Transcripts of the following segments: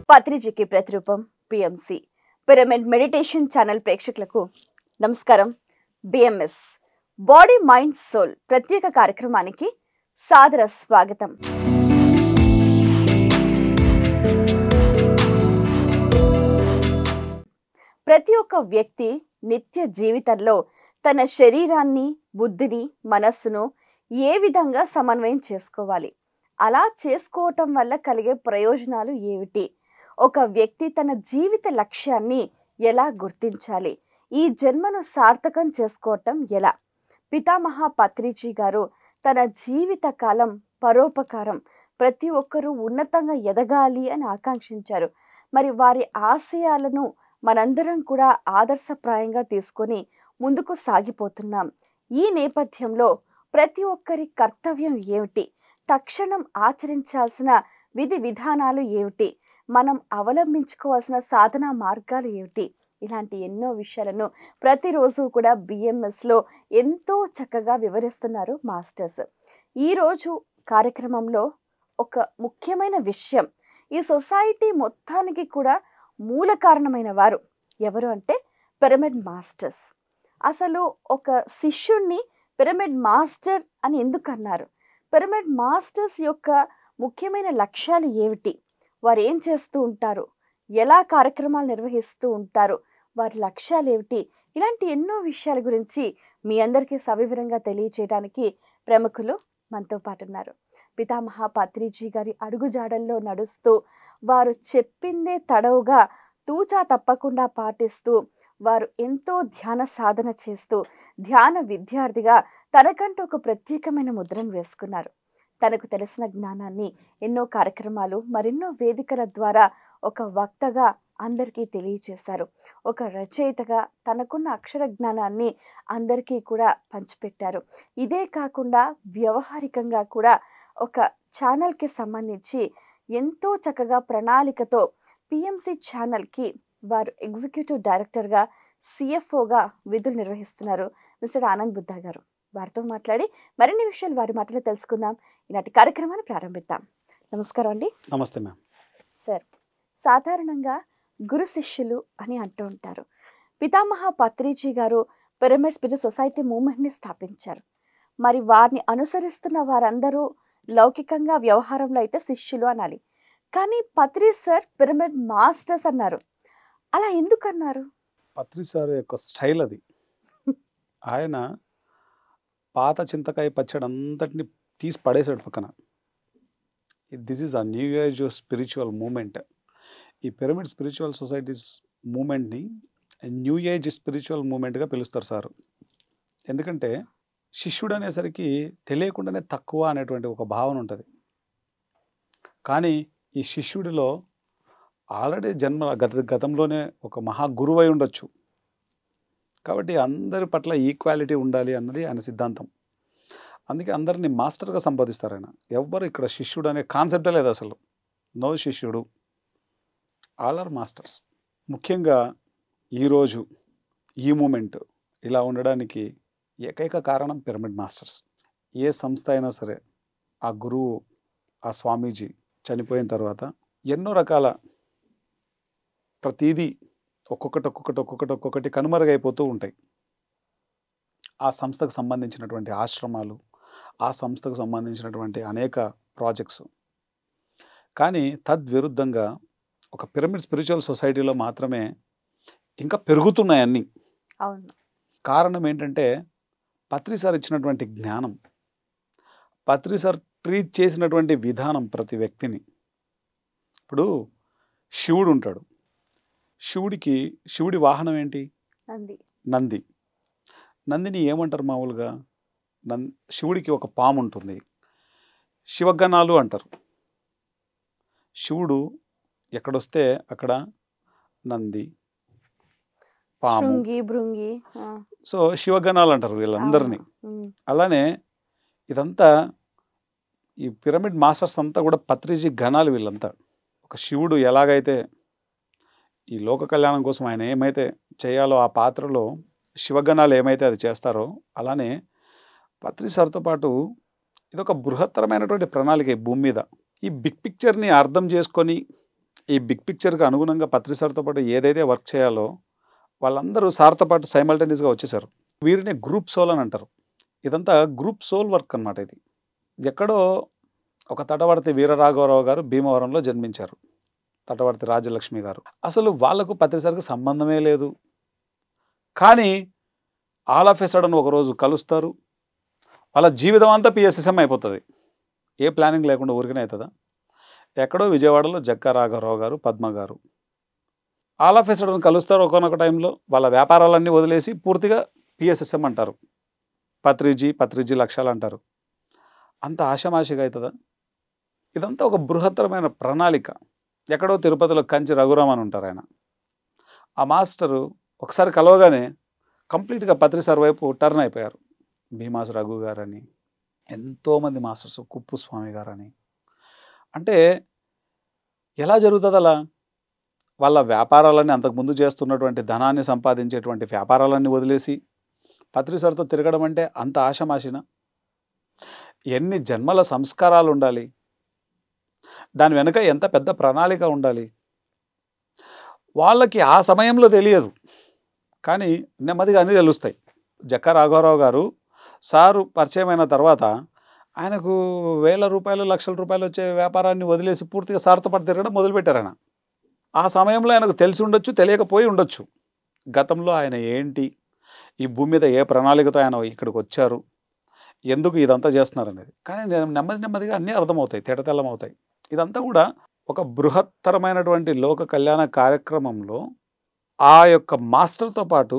పత్రిజీకి ప్రతిరూపం PMC pyramid meditation channel ప్రేక్షకులకు నమస్కారం. బిఎంఎస్ బాడీ మైండ్ సోల్ ప్రత్యేక కార్యక్రమానికి సాదర స్వాగతం. ప్రతి ఒక్క వ్యక్తి నిత్య జీవితంలో తన శరీరాన్ని, బుద్ధిని, మనస్సును ఏ విధంగా సమన్వయం చేసుకోవాలి, అలా చేసుకోవటం వల్ల కలిగే ప్రయోజనాలు ఏమిటి, ఒక వ్యక్తి తన జీవిత లక్ష్యాన్ని ఎలా గుర్తించాలి, ఈ జన్మను సార్థకం చేసుకోవటం ఎలా, పితామహ పత్రిజీ గారు తన జీవిత కాలం పరోపకారం, ప్రతి ఒక్కరూ ఉన్నతంగా ఎదగాలి అని ఆకాంక్షించారు. మరి వారి ఆశయాలను మనందరం కూడా ఆదర్శప్రాయంగా తీసుకొని ముందుకు సాగిపోతున్నాం. ఈ నేపథ్యంలో ప్రతి ఒక్కరి కర్తవ్యం ఏమిటి, తక్షణం ఆచరించాల్సిన విధి విధానాలు ఏమిటి, మనం అవలంబించుకోవాల్సిన సాధనా మార్గాలు ఏమిటి, ఇలాంటి ఎన్నో విషయాలను ప్రతిరోజు కూడా బిఎంఎస్లో ఎంతో చక్కగా వివరిస్తున్నారు మాస్టర్స్. ఈరోజు కార్యక్రమంలో ఒక ముఖ్యమైన విషయం, ఈ సొసైటీ మొత్తానికి కూడా మూల కారణమైన వారు ఎవరు అంటే పిరమిడ్ మాస్టర్స్. అసలు ఒక శిష్యుణ్ణి పిరమిడ్ మాస్టర్ అని ఎందుకు అన్నారు, పిరమిడ్ మాస్టర్స్ యొక్క ముఖ్యమైన లక్ష్యాలు ఏమిటి, వారు ఏం చేస్తూ ఉంటారు, ఎలా కార్యక్రమాలు నిర్వహిస్తూ ఉంటారు, వారి లక్ష్యాలు ఏమిటి, ఇలాంటి ఎన్నో విషయాల గురించి మీ అందరికీ సవివరంగా తెలియచేయడానికి ప్రముఖులు మనతో పాటు ఉన్నారు. పితామహ పత్రిజీ గారి అడుగుజాడల్లో నడుస్తూ వారు చెప్పిందే తడవుగా తూచా తప్పకుండా పాటిస్తూ వారు ఎంతో ధ్యాన సాధన చేస్తూ ధ్యాన విద్యార్థిగా తనకంటూ ఒక ప్రత్యేకమైన ముద్రను వేసుకున్నారు. తనకు తెలిసిన జ్ఞానాన్ని ఎన్నో కార్యక్రమాలు, మరెన్నో వేదికల ద్వారా ఒక వక్తగా అందరికీ తెలియచేశారు. ఒక రచయితగా తనకున్న అక్షర జ్ఞానాన్ని అందరికీ కూడా పంచిపెట్టారు. ఇదే కాకుండా వ్యవహారికంగా కూడా ఒక ఛానల్కి సంబంధించి ఎంతో చక్కగా ప్రణాళికతో పిఎంసి ఛానల్కి వారు ఎగ్జిక్యూటివ్ డైరెక్టర్గా, సిఎఫ్ఓగా విధులు నిర్వహిస్తున్నారు మిస్టర్ ఆనంద్ బుద్ధా గారు. వారితో మాట్లాడి మరిన్ని విషయాలు వారి మాటలో తెలుసుకుందాం. ఈనాటి కార్యక్రమాన్ని ప్రారంభిద్దాం. నమస్కారం అండి. నమస్తే మ్యామ్. సార్, సాధారణంగా గురు శిష్యులు అని అంటూ ఉంటారు. పితామహ పత్రిజీ గారు పిరమిడ్ స్పిరిచువల్ సొసైటీ మూవ్మెంట్ని స్థాపించారు. మరి వారిని అనుసరిస్తున్న వారందరూ లౌకికంగా వ్యవహారంలో అయితే శిష్యులు అనాలి, కానీ పత్రి సార్ పిరమిడ్ మాస్టర్స్ అన్నారు. అలా ఎందుకు అన్నారు? పత్రి సార్ యొక్క స్టైల్ అది. ఆయన పాత చింతకాయ పచ్చడి అంతటిని తీసి పడేసాడు పక్కన. This is a new age spiritual movement. ఈ పిరమిడ్ స్పిరిచువల్ సొసైటీస్ మూమెంట్ని న్యూ ఏజ్ స్పిరిచువల్ మూమెంట్గా పిలుస్తారు సార్. ఎందుకంటే శిష్యుడు అనేసరికి తెలియకుండానే తక్కువ అనేటువంటి ఒక భావన ఉంటుంది. కానీ ఈ శిష్యుడిలో ఆల్రెడీ గతంలోనే ఒక మహా గురువై ఉండొచ్చు. కాబట్టి అందరి పట్ల ఈక్వాలిటీ ఉండాలి అన్నది ఆయన సిద్ధాంతం. అందుకే అందరినీ మాస్టర్గా సంబోధిస్తారు ఆయన. ఎవ్వరు ఇక్కడ శిష్యుడు అనే కాన్సెప్టే లేదు అసలు. నో శిష్యుడు, ఆల్ ఆర్ మాస్టర్స్. ముఖ్యంగా ఈరోజు ఈ మూమెంట్ ఇలా ఉండడానికి ఏకైక కారణం పిరమిడ్ మాస్టర్స్. ఏ సంస్థ అయినా సరే ఆ గురువు, ఆ స్వామీజీ చనిపోయిన తర్వాత ఎన్నో రకాల ప్రతిదీ ఒక్కొక్కటి కనుమరుగైపోతూ ఉంటాయి. ఆ సంస్థకు సంబంధించినటువంటి ఆశ్రమాలు, ఆ సంస్థకు సంబంధించినటువంటి అనేక ప్రాజెక్ట్స్. కానీ తద్విరుద్ధంగా ఒక పిరమిడ్ స్పిరిచువల్ సొసైటీలో మాత్రమే ఇంకా పెరుగుతున్నాయి అన్నీ. అవును. కారణం ఏంటంటే పత్రి సార్ ఇచ్చినటువంటి జ్ఞానం, పత్రి సార్ ట్రీట్ చేసినటువంటి విధానం ప్రతి వ్యక్తిని. ఇప్పుడు శివుడు ఉంటాడు. శివుడి వాహనం ఏంటి? నంది. నందిని ఏమంటారు మామూలుగా? శివుడికి ఒక పాము ఉంటుంది, శివగణాలు అంటారు. శివుడు ఎక్కడొస్తే అక్కడ నంది, పాము, భృంగి, సో శివగణాలు అంటారు వీళ్ళందరినీ. అలానే ఇదంతా ఈ పిరమిడ్ మాస్టర్స్ అంతా కూడా పత్రిజీ గణాలు వీళ్ళంతా. ఒక శివుడు ఎలాగైతే ఈ లోక కళ్యాణం కోసం ఆయన ఏమైతే చేయాలో ఆ పాత్రలో శివగణాలు ఏమైతే అది చేస్తారో, అలానే పత్రి సార్తో పాటు ఇదొక బృహత్తరమైనటువంటి ప్రణాళిక ఈ భూమి మీద. ఈ బిగ్ పిక్చర్ని అర్థం చేసుకొని ఈ బిగ్ పిక్చర్‌కి అనుగుణంగా పత్రి సార్‌తో పాటు ఏదైతే వర్క్ చేయాలో వాళ్ళందరూ సార్‌తో పాటు సైమల్టేనియస్‌గా వచ్చేసారు. వీరిని గ్రూప్ సోల్ అని అంటారు. ఇదంతా గ్రూప్ సోల్ వర్క్ అన్నమాట ఇది. ఎక్కడో ఒక తటవర్తి వీరరాఘవరావు గారు భీమవరంలో జన్మించారు. తటవర్తి రాజలక్ష్మి గారు. అసలు వాళ్ళకు పత్రి సార్‌కి సంబంధమే లేదు. కానీ ఆల్ ఆఫ్ ఎ సడెన్ ఒకరోజు కలుస్తారు. వాళ్ళ జీవితం అంతా పిఎస్ఎస్ఎం అయిపోతది. ఏ ప్లానింగ్ లేకుండా ఊరికనే అయితదా? ఎక్కడో విజయవాడలో జక్కా రాఘవరావు గారు, పద్మ గారు. ఆల్ ఆఫ్ ఎ సడెన్ కలుస్తారు ఒకానొక టైంలో. వాళ్ళ వ్యాపారాలన్నీ వదిలేసి పూర్తిగా పిఎస్ఎస్ఎం అంటారు. పత్రిజీ లక్ష్యాలంటారు. అంత ఆషామాషిగా అయితదా? ఇదంతా ఒక బృహత్తరమైన ప్రణాళిక. ఎక్కడో తిరుపతిలో కంచి రఘురామ్ అని ఉంటారాయన. ఆ మాస్టరు ఒకసారి కలవగానే కంప్లీట్‌గా పత్రి సార్ వైపు టర్న్ అయిపోయారు. భీమాస్ రఘు గారని, ఎంతోమంది మాస్టర్స్ కుప్పుస్వామి గారని. అంటే ఎలా జరుగుతదలా? వాళ్ళ వ్యాపారాలన్నీ అంతకుముందు చేస్తున్నటువంటి ధనాన్ని సంపాదించేటువంటి వ్యాపారాలన్నీ వదిలేసి పత్రి సార్‌తో తిరగడం అంటే అంత ఆషామాషీనా? ఎన్ని జన్మల సంస్కారాలుండాలి? దాని వెనక ఎంత పెద్ద ప్రణాళిక ఉండాలి? వాళ్ళకి ఆ సమయంలో తెలియదు. కానీ నెమ్మదిగా అన్నీ తెలుస్తాయి. జక్కా రాఘవరావు గారు సారు పరిచయమైన తర్వాత ఆయనకు వేల రూపాయలు, లక్షల రూపాయలు వచ్చే వ్యాపారాన్ని వదిలేసి పూర్తిగా సార్‌తో పాటు తిరగడం మొదలుపెట్టారాయన. ఆ సమయంలో ఆయనకు తెలిసి ఉండొచ్చు, తెలియకపోయి ఉండొచ్చు. గతంలో ఆయన ఏంటి? ఈ భూమి మీద ఏ ప్రణాళికతో ఆయన ఇక్కడికొచ్చారు? ఎందుకు ఇదంతా చేస్తున్నారనేది. కానీ నెమ్మదిగా అన్నీ అర్థమవుతాయి. తేటతెల్లమవుతాయి. ఇదంతా కూడా ఒక బృహత్తరమైనటువంటి లోక కళ్యాణ కార్యక్రమంలో ఆ యొక్క మాస్టర్‌తో పాటు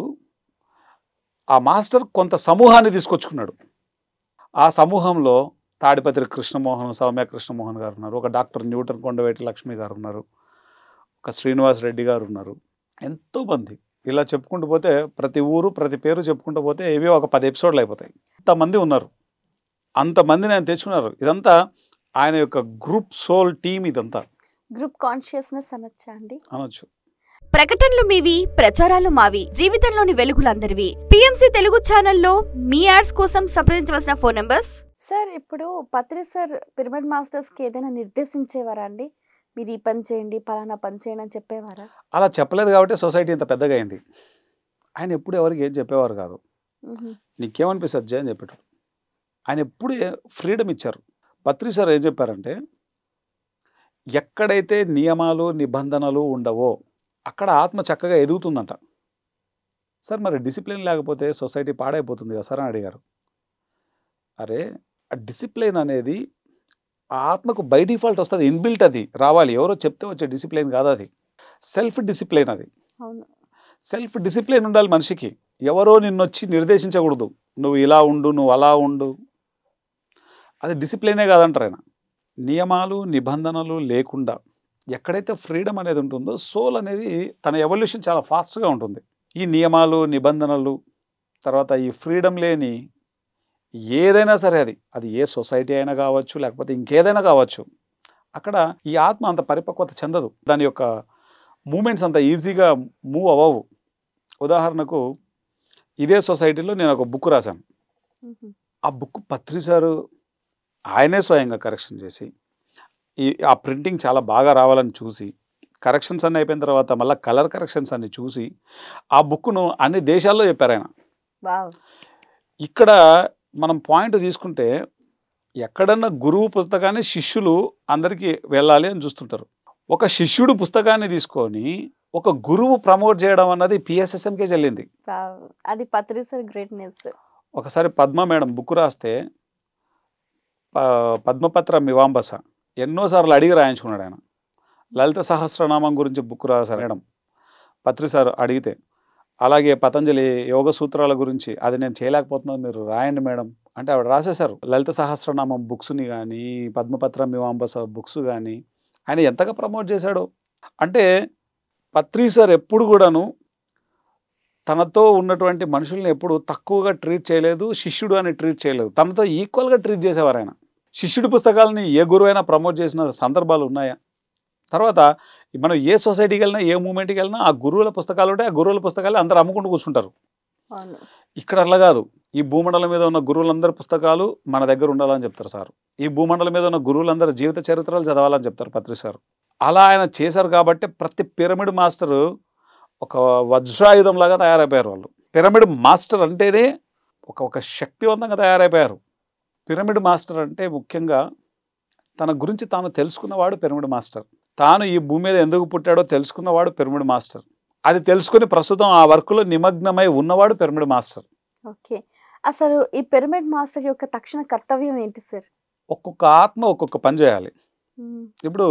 ఆ మాస్టర్ కొంత సమూహాన్ని తీసుకొచ్చుకున్నాడు. ఆ సమూహంలో తాడిపత్రి కృష్ణమోహన్, సౌమ్య కృష్ణమోహన్ గారున్నారు. ఒక డాక్టర్ న్యూటన్ కొండవేటి లక్ష్మి గారున్నారు. ఒక శ్రీనివాస్ రెడ్డి గారున్నారు. ఎంతోమంది. ఇలా చెప్పుకుంటూ పోతే ప్రతి ఊరు, ప్రతి పేరు చెప్పుకుంటూ పోతే ఏవో ఒక 10 ఎపిసోడ్‌లు అయిపోతాయి. అంతమంది ఉన్నారు. అంతమందిని ఆయన తెచ్చుకున్నారు. ఇదంతా ఆయన యొక్క గ్రూప్ సోల్ టీమ్ ఇదంతా. గ్రూప్ కాన్షియస్‌నెస్ అనొచ్చా అండి? అనొచ్చు. ప్రకటనలు మీవి, ప్రచారాలు మావి. జీవితంలోని వెలుగులందరివి. పిఎంసి తెలుగు ఛానల్లో మీ యాడ్స్ కోసం సంప్రదించవలసిన ఫోన్ నంబర్స్. సార్, ఇప్పుడు పత్రి సార్ పిరమిడ్ మాస్టర్స్‌కి ఏదైనా నిర్దేశించేవారా అండి? మీరు ఈ పని చేయండి, పలానా పని చేయండి అని చెప్పేవారా? అలా చెప్పలేదు కాబట్టి సొసైటీ ఇంత పెద్దగా అయింది. ఆయన ఎప్పుడు ఎవరికి ఏం చెప్పేవారు కాదు. హుహు. నీకేమనిపిస్తుంది జయ అని చెప్పేటోడు. ఆయన ఎప్పుడు ఫ్రీడమ్ ఇచ్చారు. పత్రి సార్ ఏం చెప్పారంటే, ఎక్కడైతే నియమాలు, నిబంధనలు ఉండవో అక్కడ ఆత్మ చక్కగా ఎదుగుతుందంట. సార్ మరి డిసిప్లిన్ లేకపోతే సొసైటీ పాడైపోతుంది కదా సార్ అని అడిగారు. అరే, ఆ డిసిప్లిన్ అనేది ఆ ఆత్మకు బై డిఫాల్ట్ వస్తుంది. ఇన్బిల్ట్ అది రావాలి. ఎవరో చెప్తే వచ్చే డిసిప్లిన్ కాదు అది. సెల్ఫ్ డిసిప్లిన్ అది. అవును. సెల్ఫ్ డిసిప్లిన్ ఉండాలి మనిషికి. ఎవరో నిన్నొచ్చి నిర్దేశించకూడదు. నువ్వు ఇలా ఉండు, నువ్వు అలా ఉండు. అది డిసిప్లినే కాదంటారు ఆయన. నియమాలు, నిబంధనలు లేకుండా ఎక్కడైతే ఫ్రీడమ్ అనేది ఉంటుందో సోల్ అనేది తన ఎవల్యూషన్ చాలా ఫాస్ట్‌గా ఉంటుంది. ఈ నియమాలు, నిబంధనలు తర్వాత ఈ ఫ్రీడమ్ లేని ఏదైనా సరే అది ఏ సొసైటీ అయినా కావచ్చు, లేకపోతే ఇంకేదైనా కావచ్చు. అక్కడ ఈ ఆత్మ అంత పరిపక్వత చెందదు. దాని యొక్క మూవ్‌మెంట్స్ అంత ఈజీగా మూవ్ అవ్వవు. ఉదాహరణకు ఇదే సొసైటీలో నేను ఒక బుక్ రాశాను. హుహు. ఆ బుక్ పత్రి సారు ఆయనే స్వయంగా కరెక్షన్ చేసి, ఆ ప్రింటింగ్ చాలా బాగా రావాలని చూసి, కరెక్షన్స్ అన్నీ అయిపోయిన తర్వాత మళ్ళా కలర్ కరెక్షన్స్ అన్నీ చూసి, ఆ బుక్‌ను అన్ని దేశాల్లో చెప్పారాయన. వావ్! ఇక్కడ మనం పాయింట్ తీసుకుంటే, ఎక్కడన్నా గురువు పుస్తకాన్ని శిష్యులు అందరికీ వెళ్ళాలి అని చూస్తుంటారు. ఒక శిష్యుడు పుస్తకాన్ని తీసుకొని, ఒక గురువు ప్రమోట్ చేయడం అన్నది పిఎస్ఎస్ఎంకే చెల్లింది. వావ్! అది పత్రి సార్ గ్రేట్‌నెస్. ఒకసారి పద్మ మేడం బుక్ రాస్తే పద్మపత్ర మివాంబస ఎన్నో సార్లు అడిగి రాయించుకున్నాడు ఆయన. లలిత సహస్రనామం గురించి బుక్ రాశారు మేడం పత్రి సార్ అడిగితే. అలాగే పతంజలి యోగ సూత్రాల గురించి అది నేను చేయలేకపోతున్నాను, మీరు రాయండి మేడం అంటే ఆవిడ రాసేశారు. లలిత సహస్రనామం బుక్స్ని కానీ, పద్మపత్ర మివాంబస బుక్స్ కానీ ఆయన ఎంతగా ప్రమోట్ చేశాడో. అంటే పత్రి సార్ ఎప్పుడు కూడాను తనతో ఉన్నటువంటి మనుషుల్ని ఎప్పుడు తక్కువగా ట్రీట్ చేయలేదు, శిష్యుడు అని ట్రీట్ చేయలేదు. తనతో ఈక్వల్‌గా ట్రీట్ చేసేవారు ఆయన. శిష్యుడి పుస్తకాలని ఏ గురువైనా ప్రమోట్ చేసిన సందర్భాలు ఉన్నాయా? తర్వాత మనం ఏ సొసైటీకి వెళ్ళినా, ఏ మూవ్‌మెంట్‌కి వెళ్ళినా ఆ గురువుల పుస్తకాలు ఉంటాయి. ఆ గురువుల పుస్తకాలు అందరూ అమ్ముకుంటూ కూర్చుంటారు. అవును. ఇక్కడ అట్లా కాదు. ఈ భూమండలం మీద ఉన్న గురువులందరి పుస్తకాలు మన దగ్గర ఉండాలని చెప్తారు సారు. ఈ భూమండలం మీద ఉన్న గురువులందరి జీవిత చరిత్రలు చదవాలని చెప్తారు పత్రి సారు. అలా ఆయన చేశారు కాబట్టి ప్రతి పిరమిడ్ మాస్టరు ఒక వజ్రాయుధంలాగా తయారైపోయారు వాళ్ళు. పిరమిడ్ మాస్టర్ అంటేనే ఒక శక్తివంతంగా తయారైపోయారు. పిరమిడ్ మాస్టర్ అంటే ముఖ్యంగా తన గురించి తాను తెలుసుకున్నవాడు పిరమిడ్ మాస్టర్. తాను ఈ భూమి మీద ఎందుకు పుట్టాడో తెలుసుకున్నవాడు పిరమిడ్ మాస్టర్. అది తెలుసుకొని ప్రస్తుతం ఆ వర్క్‌లో నిమగ్నమై ఉన్నవాడు పిరమిడ్ మాస్టర్. ఓకే. అసలు ఈ పిరమిడ్ మాస్టర్ యొక్క తక్షణ కర్తవ్యం ఏంటి సార్? ఒక్కొక్క ఆత్మ ఒక్కొక్క పని చేయాలి. హ్మ్. ఇప్పుడు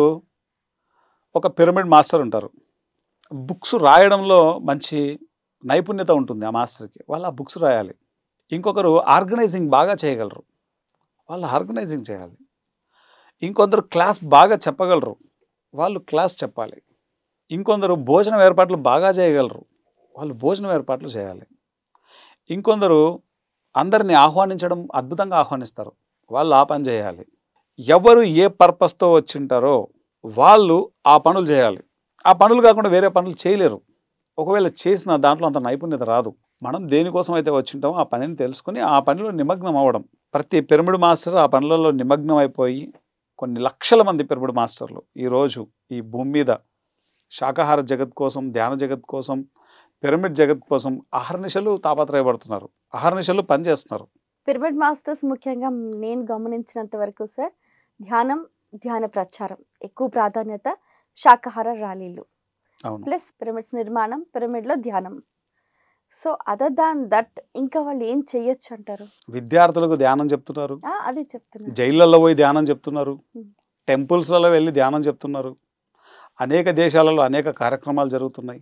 ఒక పిరమిడ్ మాస్టర్ ఉంటారు. బుక్స్ రాయడంలో మంచి నైపుణ్యత ఉంటుంది ఆ మాస్టర్‌కి. వాళ్ళు ఆ బుక్స్ రాయాలి. ఇంకొకరు ఆర్గనైజింగ్ బాగా చేయగలరు. వాళ్ళు ఆర్గనైజింగ్ చేయాలి. ఇంకొందరు క్లాస్ బాగా చెప్పగలరు. వాళ్ళు క్లాస్ చెప్పాలి. ఇంకొందరు భోజనం ఏర్పాట్లు బాగా చేయగలరు. వాళ్ళు భోజనం ఏర్పాట్లు చేయాలి. ఇంకొందరు అందరిని ఆహ్వానించడం అద్భుతంగా ఆహ్వానిస్తారు. వాళ్ళు ఆ పని చేయాలి. ఎవరు ఏ పర్పస్‌తో వచ్చింటారో వాళ్ళు ఆ పనులు చేయాలి. ఆ పనులు కాకుండా వేరే పనులు చేయలేరు. ఒకవేళ చేసినా దాంట్లో అంత నైపుణ్యత రాదు. మనం దేనికోసం అయితే వచ్చింటామో ఆ పనిని తెలుసుకొని ఆ పనిలో నిమగ్నం అవ్వడం. ప్రతి పిరమిడ్ మాస్టర్ ఆ పనులలో నిమగ్నం అయిపోయి కొన్ని లక్షల మంది పిరమిడ్ మాస్టర్లు ఈరోజు ఈ భూమి మీద శాకాహార జగత్ కోసం, ధ్యాన జగత్ కోసం, పిరమిడ్ జగత్ కోసం అహర్నిశలు తాపత్రయపడుతున్నారు. అహర్నిశలు పనిచేస్తున్నారు. పిరమిడ్ మాస్టర్స్ ముఖ్యంగా నేను గమనించినంత వరకు సార్ ధ్యానం, ధ్యాన ప్రచారం ఎక్కువ ప్రాధాన్యత, శాకాహార ర్యాలీలు అవును. ప్లస్ పిరమిడ్స్ నిర్మాణం, పిరమిడ్‌లో ధ్యానం. సో, అదర్ దాన్ దట్ ఇంకా వాళ్ళు ఏం చేయొచ్చు అంటారు? విద్యార్థులకు ధ్యానం చెప్తున్నారు. అదే చెప్తున్నాను. జైళ్ళల్లో పోయి ధ్యానం చెప్తున్నారు. హ్మ్. టెంపుల్స్‌లలో వెళ్ళి ధ్యానం చెప్తున్నారు. అనేక దేశాలలో అనేక కార్యక్రమాలు జరుగుతున్నాయి.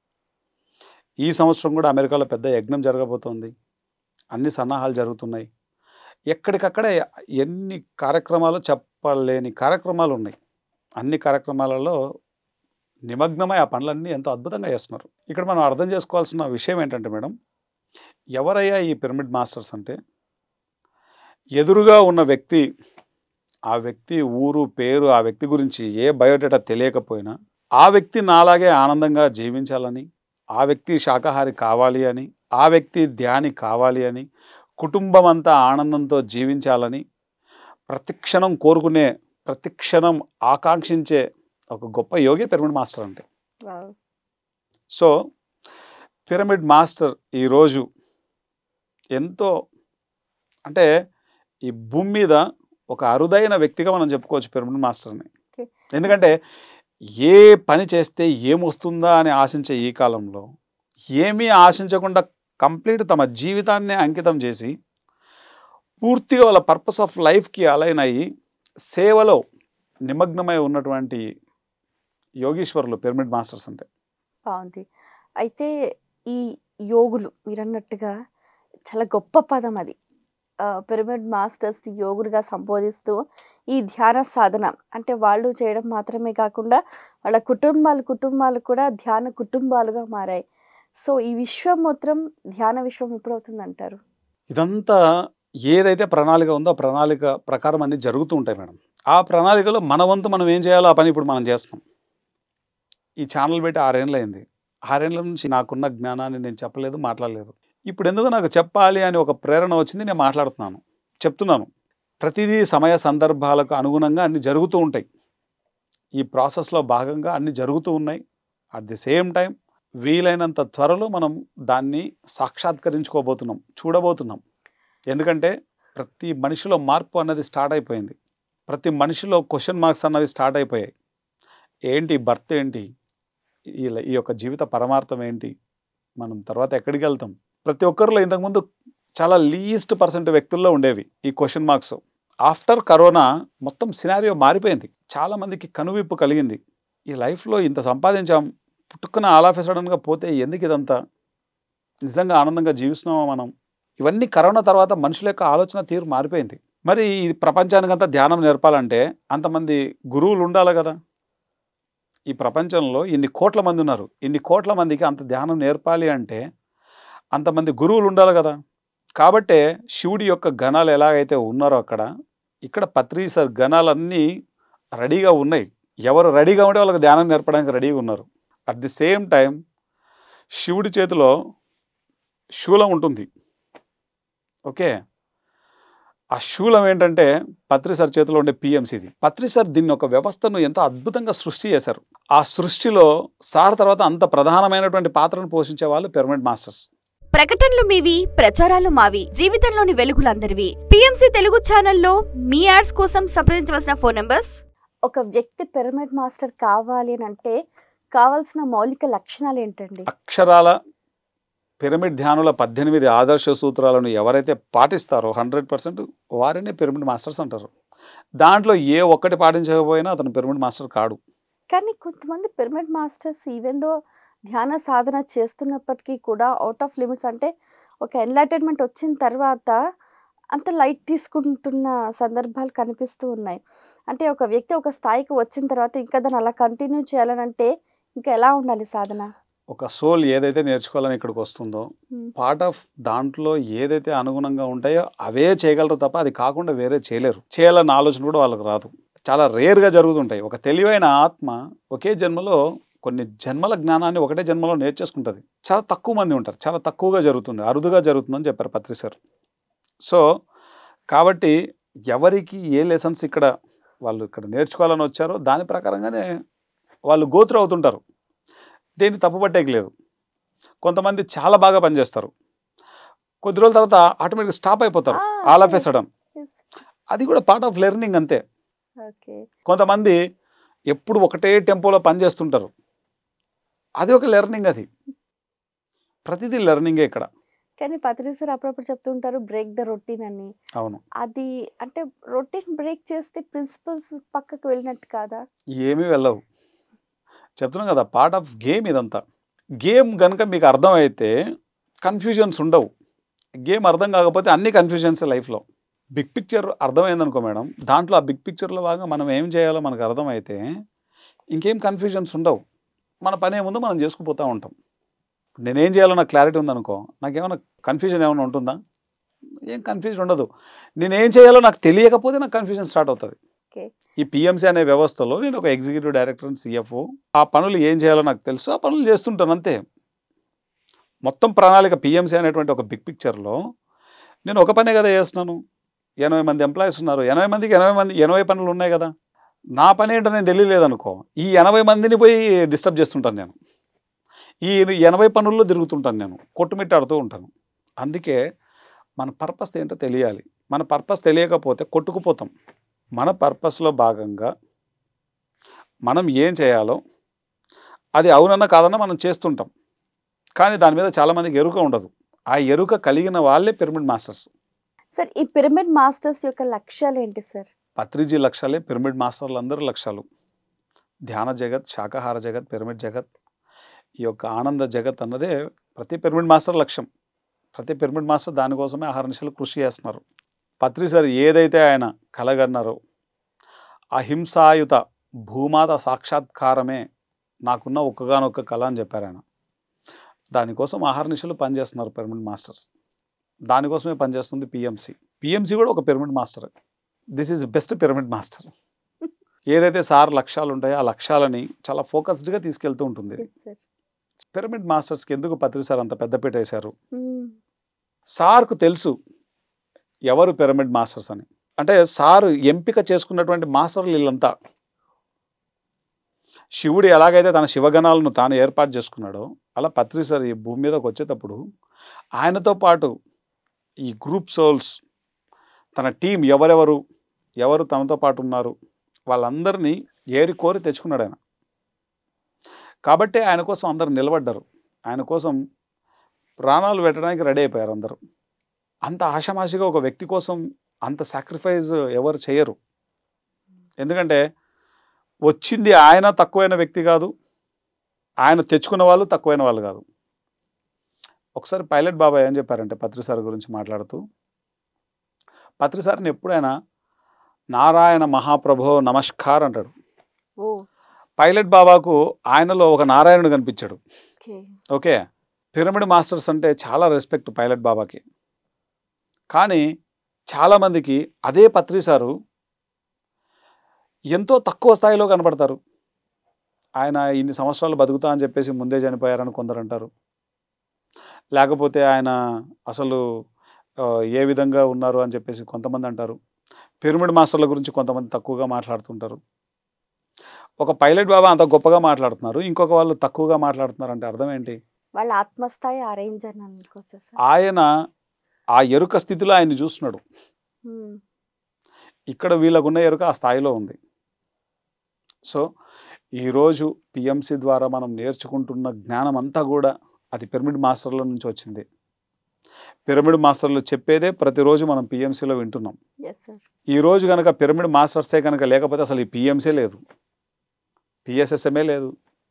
ఈ సంవత్సరం కూడా అమెరికాలో పెద్ద యజ్ఞం జరగబోతోంది. అన్ని సన్నాహాలు జరుగుతున్నాయి. ఎక్కడికక్కడ ఎన్ని కార్యక్రమాలు చెప్పలేని కార్యక్రమాలు ఉన్నాయి. అన్ని కార్యక్రమాలలో నిమగ్నమై ఆ పనులన్నీ ఎంతో అద్భుతంగా చేస్తున్నారు. ఇక్కడ మనం అర్థం చేసుకోవాల్సిన విషయం ఏంటంటే మేడం, ఎవరయ్యా ఈ పిరమిడ్ మాస్టర్స్ అంటే, ఎదురుగా ఉన్న వ్యక్తి, ఆ వ్యక్తి ఊరు, పేరు, ఆ వ్యక్తి గురించి ఏ బయోడేటా తెలియకపోయినా, ఆ వ్యక్తి నాలాగే ఆనందంగా జీవించాలని, ఆ వ్యక్తి శాకాహారి కావాలి అని, ఆ వ్యక్తి ధ్యాని కావాలి అని, కుటుంబం అంతా ఆనందంతో జీవించాలని ప్రతిక్షణం కోరుకునే, ప్రతిక్షణం ఆకాంక్షించే ఒక గొప్ప యోగి పిరమిడ్ మాస్టర్ అంటే. వావ్! సో, పిరమిడ్ మాస్టర్ ఈరోజు ఎంతో అంటే ఈ భూమి మీద ఒక అరుదైన వ్యక్తిగా మనం చెప్పుకోవచ్చు పిరమిడ్ మాస్టర్‌ని. ఓకే. ఎందుకంటే ఏ పని చేస్తే ఏమొస్తుందా అని ఆశించే ఈ కాలంలో, ఏమీ ఆశించకుండా కంప్లీట్ తమ జీవితాన్నే అంకితం చేసి, పూర్తిగా వాళ్ళ పర్పస్ ఆఫ్ లైఫ్‌కి అలైన్ అయ్యి, సేవలో నిమగ్నమై ఉన్నటువంటి యోగీశ్వరులు పిరమిడ్ మాస్టర్స్ అంటే. బావుంది. అయితే ఈ యోగులు మీరన్నట్టుగా చాలా గొప్ప పదం అది. పిరమిడ్ మాస్టర్స్‌ని యోగులుగా సంబోధిస్తూ ఈ ధ్యాన సాధన అంటే వాళ్ళు చేయడం మాత్రమే కాకుండా వాళ్ళ కుటుంబాలు కూడా ధ్యాన కుటుంబాలుగా మారాయి. సో, ఈ విశ్వం మొత్తం ధ్యాన విశ్వం ఎప్పుడవుతుందంటారు? ఇదంతా ఏదైతే ప్రణాళిక ఉందో ఆ ప్రణాళిక ప్రకారం అన్నీ జరుగుతూ ఉంటాయి మేడం. ఆ ప్రణాళికలో మన వంతు మనం ఏం చేయాలో ఆ పని ఇప్పుడు మనం చేస్తున్నాం. ఈ ఛానల్ పెట్టి 6 ఏళ్లయింది. 6 ఏళ్ల నుంచి నాకున్న జ్ఞానాన్ని నేను చెప్పలేదు, మాట్లాడలేదు. ఇప్పుడెందుకో నాకు చెప్పాలి అని ఒక ప్రేరణ వచ్చింది. నేను మాట్లాడుతున్నాను. చెప్తున్నాను. ప్రతిదీ సమయ సందర్భాలకు అనుగుణంగా అన్నీ జరుగుతూ ఉంటాయి. ఈ ప్రాసెస్‌లో భాగంగా అన్నీ జరుగుతూ ఉన్నాయి. అట్ ది సేమ్ టైమ్ వీలైనంత త్వరలో మనం దాన్ని సాక్షాత్కరించుకోబోతున్నాం. చూడబోతున్నాం. ఎందుకంటే ప్రతి మనిషిలో మార్పు అన్నది స్టార్ట్ అయిపోయింది. ప్రతి మనిషిలో క్వెషన్ మార్క్స్ అన్నవి స్టార్ట్ అయిపోయాయి. ఏంటి బర్త్ ఏంటి? ఈ యొక్క జీవిత పరమార్థం ఏంటి? మనం తర్వాత ఎక్కడికెళ్తాం? ప్రతి ఒక్కరిలో ఇంతకుముందు చాలా లీస్ట్ పర్సెంట్ వ్యక్తుల్లో ఉండేవి ఈ క్వెషన్ మార్క్స్. ఆఫ్టర్ కరోనా మొత్తం సినారియో మారిపోయింది. చాలా మందికి కనువిప్పు కలిగింది. ఈ లైఫ్‌లో ఇంత సంపాదించాం. పుట్టుక్కున ఆల్ ఆఫ్ ఎ సడెన్‌గా పోతే ఎందుకు ఇదంతా? నిజంగా ఆనందంగా జీవిస్తున్నామా మనం? ఇవన్నీ కరోనా తర్వాత మనుషుల యొక్క ఆలోచన తీరు మారిపోయింది. మరి ఈ ప్రపంచానికంతా ధ్యానం నేర్పాలంటే అంతమంది గురువులు ఉండాలి గదా! ఈ ప్రపంచంలో ఇన్ని కోట్ల మంది ఉన్నారు. ఇన్ని కోట్ల మందికి అంత ధ్యానం నేర్పాలి అంటే అంతమంది గురువులు ఉండాలి గదా! కాబట్టే శివుడి యొక్క గణాలు ఎలాగైతే ఉన్నారో అక్కడ, ఇక్కడ పత్రీసర్ గణాలన్నీ రెడీగా ఉన్నాయి. ఎవరు రెడీగా ఉంటే వాళ్ళకి ధ్యానం నేర్పడానికి రెడీగా ఉన్నారు. అట్ ది సేమ్ టైమ్ శివుడి చేతిలో శూలం ఉంటుంది. ఓకే. ఆ శూలం ఏంటంటే పత్రి సార్ చేతిలో ఉండే పిఎంసిది. పత్రి సార్ దీన్ని ఒక వ్యవస్థను ఎంతో అద్భుతంగా సృష్టి చేశారు. ఆ సృష్టిలో సార్ తర్వాత అంత ప్రధానమైనటువంటి పాత్రను పోషించే వాళ్ళు పిరమిడ్ మాస్టర్స్. ప్రకటనలు మీవి, ప్రచారాలు మావి, జీవితంలోని వెలుగులందరివి. పిఎంసి తెలుగు ఛానల్లో మీ యాడ్స్ కోసం సంప్రదించవలసిన ఫోన్ నంబర్స్. ఒక వ్యక్తి పిరమిడ్ మాస్టర్ కావాలి అని అంటే కావాల్సిన మౌలిక లక్షణాలు ఏంటండి? అక్షరాల పిరమిడ్ ధ్యానుల 18 ఆదర్శ సూత్రాలను ఎవరైతే పాటిస్తారో 100% వారినే పిరమిడ్ మాస్టర్స్ అంటారు. దాంట్లో ఏ ఒక్కటి పాటించకపోయినా అతను పిరమిడ్ మాస్టర్ కాడు. కానీ కొంతమంది పిరమిడ్ మాస్టర్స్ ఈవెన్ దో ధ్యాన సాధన చేస్తున్నప్పటికీ కూడా అవుట్ ఆఫ్ లిమిట్స్, అంటే ఒక ఎన్లైటన్మెంట్ వచ్చిన తర్వాత అంత లైట్ తీసుకుంటున్న సందర్భాలు కనిపిస్తూ ఉన్నాయి. అంటే ఒక వ్యక్తి ఒక స్థాయికి వచ్చిన తర్వాత ఇంకా దాన్ని అలా కంటిన్యూ చేయాలనంటే ఇంకా ఎలా ఉండాలి సాధన? ఒక సోల్ ఏదైతే నేర్చుకోవాలని ఇక్కడికి వస్తుందో ఉమ్. పార్ట్ ఆఫ్ దాంట్లో ఏదైతే అనుగుణంగా ఉంటాయో అవే చేయగలరు తప్ప అది కాకుండా వేరే చేయలేరు. చేయాలన్న ఆలోచన కూడా వాళ్ళకి రాదు. చాలా రేర్గా జరుగుతుంటాయి. ఒక తెలివైన ఆత్మ ఒకే జన్మలో కొన్ని జన్మల జ్ఞానాన్ని ఒకటే జన్మలో నేర్చేసుకుంటుంది. చాలా తక్కువ మంది ఉంటారు. చాలా తక్కువగా జరుగుతుంది, అరుదుగా జరుగుతుందని చెప్పారు పత్రి సార్. సో కాబట్టి ఎవరికి ఏ లెసన్స్ వాళ్ళు ఇక్కడ నేర్చుకోవాలని వచ్చారో దాని ప్రకారంగానే వాళ్ళు గోత్రు అవుతుంటారు. దేన్ని తప్పుపట్టేకి లేదు. కొంతమంది చాలా బాగా పనిచేస్తారు, కొద్ది రోజుల తర్వాత ఆటోమేటిక్గా స్టాప్ అయిపోతారు ఆల్ ఆఫ్ ఎ సడన్. అది కూడా పార్ట్ ఆఫ్ లెర్నింగ్ అంతే. కొంతమంది ఎప్పుడు ఒకటే టెంపోలో పనిచేస్తుంటారు, అది ఒక లెర్నింగ్. అది ప్రతిదీ లెర్నింగే ఇక్కడ. కానీ పత్రి సార్ అప్పుడప్పుడు చెప్తుంటారు బ్రేక్ ద రొటీన్ అని. అవును, అది అంటే రొటీన్ బ్రేక్ చేస్తే ప్రిన్సిపల్స్ పక్కకు వెళ్ళినట్టు కాదా? ఏమీ వెళ్ళవు. చెప్తున్నాం కదా, పార్ట్ ఆఫ్ గేమ్ ఇదంతా. గేమ్ కనుక మీకు అర్థమైతే కన్ఫ్యూజన్స్ ఉండవు. గేమ్ అర్థం కాకపోతే అన్ని కన్ఫ్యూజన్స్ లైఫ్లో. బిగ్ పిక్చర్ అర్థమైందనుకో మేడం, దాంట్లో ఆ బిగ్ పిక్చర్లో భాగంగా మనం ఏం చేయాలో మనకు అర్థమైతే ఇంకేం కన్ఫ్యూజన్స్ ఉండవు. మన పని ఏముందో మనం చేసుకుపోతూ ఉంటాం. నేనేం చేయాలో నాకు క్లారిటీ ఉందనుకో, నాకేమైనా కన్ఫ్యూజన్ ఏమైనా ఉంటుందా? ఏం కన్ఫ్యూజన్ ఉండదు. నేనేం చేయాలో నాకు తెలియకపోతే నాకు కన్ఫ్యూజన్ స్టార్ట్ అవుతుంది. ఈ పిఎంసీ అనే వ్యవస్థలో నేను ఒక ఎగ్జిక్యూటివ్ డైరెక్టర్ అండ్ సిఎఫ్ఓ. ఆ పనులు ఏం చేయాలో నాకు తెలుసు, ఆ పనులు చేస్తుంటాను అంతే. మొత్తం ప్రణాళిక పిఎంసీ అనేటువంటి ఒక బిగ్ పిక్చర్లో నేను ఒక పనే కదా చేస్తున్నాను. 80 మంది ఎంప్లాయీస్ ఉన్నారు, 80 మందికి 80 పనులు ఉన్నాయి కదా. నా పని ఏంటో నేను తెలియలేదనుకో, ఈ 80 మందిని పోయి డిస్టర్బ్ చేస్తుంటాను నేను. ఈ 80 పనుల్లో తిరుగుతుంటాను నేను, కొట్టుమిట్టాడుతూ ఉంటాను. అందుకే మన పర్పస్ ఏంటో తెలియాలి. మన పర్పస్ తెలియకపోతే కొట్టుకుపోతాం. మన పర్పస్లో భాగంగా మనం ఏం చేయాలో అది అవునన్నా కాదన్నా మనం చేస్తుంటాం. కానీ దాని మీద చాలామందికి ఎరుక ఉండదు. ఆ ఎరుక కలిగిన వాళ్ళే పిరమిడ్ మాస్టర్స్. సార్, ఈ పిరమిడ్ మాస్టర్స్ యొక్క లక్ష్యాలు ఏంటి సార్? పత్రిజీ లక్ష్యాలే పిరమిడ్ మాస్టర్లు అందరూ లక్ష్యాలు. ధ్యాన జగత్, శాకాహార జగత్, పిరమిడ్ జగత్, ఈ యొక్క ఆనంద జగత్ అన్నదే ప్రతి పిరమిడ్ మాస్టర్ లక్ష్యం. ప్రతి పిరమిడ్ మాస్టర్ దానికోసమే అహర్నిశలు కృషి చేస్తున్నారు. పత్రి సార్ ఏదైతే ఆయన కలగన్నారో, అహింసాయుత భూమాత సాక్షాత్కారమే నాకున్న ఒక్కగానొక్క కళ అని చెప్పారు ఆయన. దానికోసం అహర్నిశలు పనిచేస్తున్నారు పిరమిడ్ మాస్టర్స్. దానికోసమే పనిచేస్తుంది పిఎంసి. పిఎంసి కూడా ఒక pyramid master. This is best pyramid master. ఏదైతే సార్ లక్ష్యాలు ఉంటాయో ఆ లక్ష్యాలని చాలా ఫోకస్డ్గా తీసుకెళ్తూ ఉంటుంది. పిరమిడ్ మాస్టర్స్కి ఎందుకు పత్రి సార్ అంత పెద్దపీట వేశారు? సార్కు తెలుసు ఎవరు పిరమిడ్ మాస్టర్స్ అని. అంటే సారు ఎంపిక చేసుకున్నటువంటి మాస్టర్లు వీళ్ళంతా. శివుడు ఎలాగైతే తన శివగణాలను తాను ఏర్పాటు చేసుకున్నాడో అలా పత్రి సార్ ఈ భూమి మీదకి వచ్చేటప్పుడు ఆయనతో పాటు ఈ గ్రూప్ సోల్స్, తన టీం ఎవరు తనతో పాటు ఉన్నారు వాళ్ళందరినీ ఏరి కోరి తెచ్చుకున్నాడు ఆయన. కాబట్టి ఆయన కోసం అందరు నిలబడ్డారు. ఆయన కోసం ప్రాణాలు పెట్టడానికి రెడీ అయిపోయారు అందరూ. అంత ఆషామాషిగా ఒక వ్యక్తి కోసం అంత సాక్రిఫైస్ ఎవరు చేయరు. ఎందుకంటే వచ్చింది ఆయన తక్కువైన వ్యక్తి కాదు, ఆయన తెచ్చుకున్న వాళ్ళు తక్కువైన వాళ్ళు కాదు. ఒకసారి పైలట్ బాబాయ్ ఏం చెప్పారంటే పత్రి సార్ గురించి మాట్లాడుతూ, పత్రి సార్ని ఎప్పుడైనా నారాయణ మహాప్రభో నమస్కార్ అంటాడు. పైలట్ బాబాకు ఆయనలో ఒక నారాయణుడు కనిపించాడు. ఓకే, పిరమిడ్ మాస్టర్స్ అంటే చాలా రెస్పెక్ట్ పైలట్ బాబాకి. కానీ చాలామందికి అదే పత్రి సారు ఎంతో తక్కువ స్థాయిలో కనబడతారు. ఆయన ఇన్ని సంవత్సరాలు బతుకుతా అని చెప్పేసి ముందే చనిపోయారని కొందరు అంటారు. లేకపోతే ఆయన అసలు ఏ విధంగా ఉన్నారు అని చెప్పేసి కొంతమంది అంటారు. పిరమిడ్ మాస్టర్ల గురించి కొంతమంది తక్కువగా మాట్లాడుతుంటారు. ఒక పైలట్ బాబా అంత గొప్పగా మాట్లాడుతున్నారు. ఇంకొక వాళ్ళు తక్కువగా మాట్లాడుతున్నారంటే అర్థం ఏంటి? వాళ్ళ ఆత్మస్థాయి ఆ రేంజ్ అని అనుకోవచ్చా సార్? ఆయన ఆ ఎరుక స్థితిలో ఆయన్ని చూస్తున్నాడు. హ్మ్. ఇక్కడ వీళ్ళకున్న ఎరుక ఆ స్థాయిలో ఉంది. సో, ఈరోజు పీఎంసీ ద్వారా మనం నేర్చుకుంటున్న జ్ఞానం అంతా గూడా అది పిరమిడ్ మాస్టర్ల నుంచి వచ్చిందే. పిరమిడ్ మాస్టర్లు చెప్పేదే ప్రతిరోజు మనం పీఎంసీలో వింటున్నాం. Yes sir. ఈరోజు గనక పిరమిడ్ మాస్టర్సే గనక లేకపోతే అసలు ఈ పీఎంసీ లేదు. పీఎస్ఎస్ఎంఏ లేదు.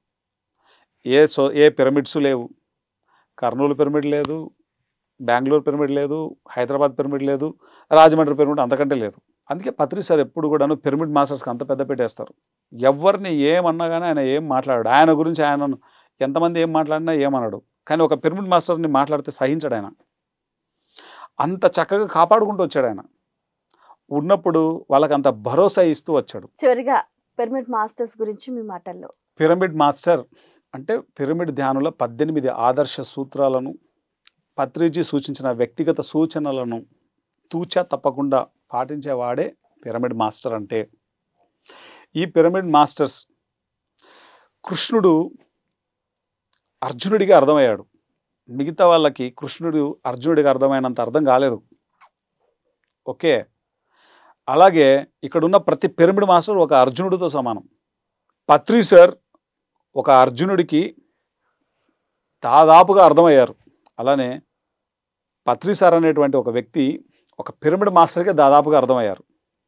ఏ పిరమిడ్స్ లేవు. కర్నూలు పిరమిడ్ లేదు. బెంగుళూరు పిరమిడ్ లేదు. హైదరాబాద్ పిరమిడ్ లేదు. రాజమండ్రి పిరమిడ్ అంతకంటే లేదు. అందుకే పత్రి సార్ ఎప్పుడు కూడాను పిరమిడ్ మాస్టర్స్‌కి అంత పెద్ద పెట్టేస్తారు. ఎవ్వరిని ఏమన్నా గాని ఆయన ఏం మాట్లాడడు. ఆయన గురించి ఆయనను ఎంతమంది ఏం మాట్లాడినా ఏమనడు. కానీ ఒక పిరమిడ్ మాస్టర్‌ని మాట్లాడితే సహించడాయన. అంత చక్కగా కాపాడుకుంటూ వచ్చాడాయన. ఉన్నప్పుడు వాళ్ళకంత భరోసా ఇస్తూ వచ్చాడు. చివరిగా పిరమిడ్ మాస్టర్స్ గురించి మీ మాటల్లో. పిరమిడ్ మాస్టర్ అంటే పిరమిడ్ ధ్యానుల 18 ఆదర్శ సూత్రాలను పత్రిజీ సూచించిన వ్యక్తిగత సూచనలను తూచా తప్పకుండా పాటించేవాడే పిరమిడ్ మాస్టర్ అంటే. ఈ పిరమిడ్ మాస్టర్స్ కృష్ణుడు అర్జునుడికి అర్థమయ్యాడు. మిగతా వాళ్ళకి కృష్ణుడు అర్జునుడికి అర్థమైనంత అర్థం కాలేదు. ఓకే. అలాగే ఇక్కడున్న ప్రతి పిరమిడ్ మాస్టర్ ఒక అర్జునుడితో సమానం. పత్రి సార్ ఒక అర్జునుడికి దాదాపుగా అర్థమయ్యారు. అలానే పత్రి సార్ అనేటువంటి ఒక వ్యక్తి ఒక పిరమిడ్ మాస్టర్‌కే దాదాపుగా అర్థమయ్యారు.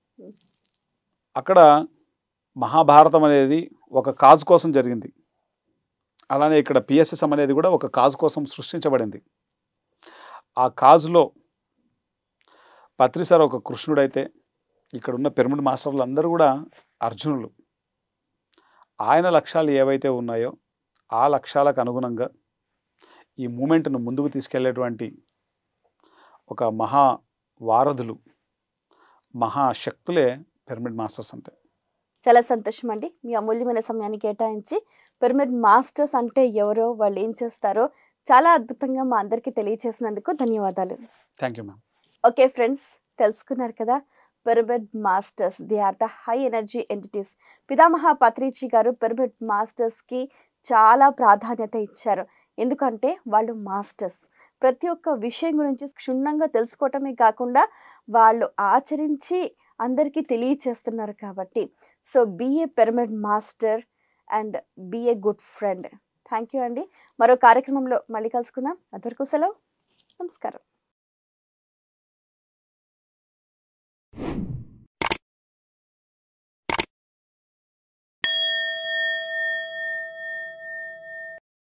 అక్కడ మహాభారతం అనేది ఒక కాజ్ కోసం జరిగింది. అలానే ఇక్కడ పీఎస్ఎస్ఎం అనేది కూడా ఒక కాజ్ కోసం సృష్టించబడింది. ఆ కాజ్‌లో పత్రి సార్ ఒక కృష్ణుడైతే ఇక్కడున్న పిరమిడ్ మాస్టర్లు అందరూ కూడా అర్జునులు. ఆయన లక్ష్యాలు ఏవైతే ఉన్నాయో ఆ లక్ష్యాలకు అనుగుణంగా ఈ మూమెంట్‌ను ముందుకు తీసుకెళ్ళేటువంటి ఒక మహా వారధులు, మహాశక్తులే పిరమిడ్ మాస్టర్స్ అంటే. చాలా సంతోషం అండి. మీ అమూల్యమైన సమయాన్ని కేటాయించి పిరమిడ్ మాస్టర్స్ అంటే ఎవరో, వాళ్ళు ఏం చేస్తారో చాలా అద్భుతంగా మా అందరికీ తెలియచేసినందుకు ధన్యవాదాలు. Thank you ma'am. Okay friends, తెలుసుకున్నారు కదా, pyramid masters they are the high energy entities. పితామహ పత్రిజీ గారు పిరమిడ్ మాస్టర్స్కి చాలా ప్రాధాన్యత ఇచ్చారు. ఎందుకంటే వాళ్ళు మాస్టర్స్. ప్రతి ఒక్క విషయం గురించి క్షుణ్ణంగా తెలుసుకోవటమే కాకుండా వాళ్ళు ఆచరించి అందరికీ తెలియచేస్తున్నారు కాబట్టి. So be a pyramid master and be a good friend. Thank you అండి. మరో కార్యక్రమంలో మళ్ళీ కలుసుకుందాం. అంతవరకు సెలవు. నమస్కారం.